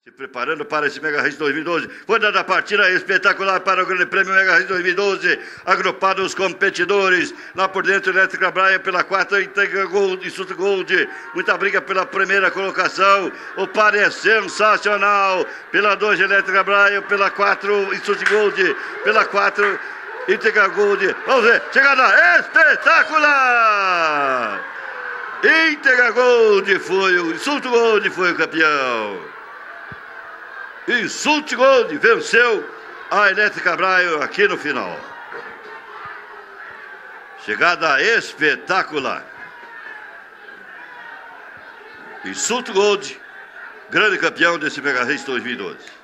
Preparando para esse Mega Race 2012, foi dada a partida espetacular para o Grande Prêmio Mega Race 2012, agrupados os competidores, lá por dentro Elétrica Braia pela 4, Integra Gold e Suto Gold, muita briga pela primeira colocação, o par é sensacional, pela 2 Elétrica Braia, pela 4 Suto Gold, pela 4 Integra Gold, vamos ver, chegada espetacular! Integra Gold foi o Suto Gold foi o campeão. E Suto Gold venceu a Elétrica Braia aqui no final. Chegada espetacular. E Suto Gold, grande campeão desse Mega Race 2012.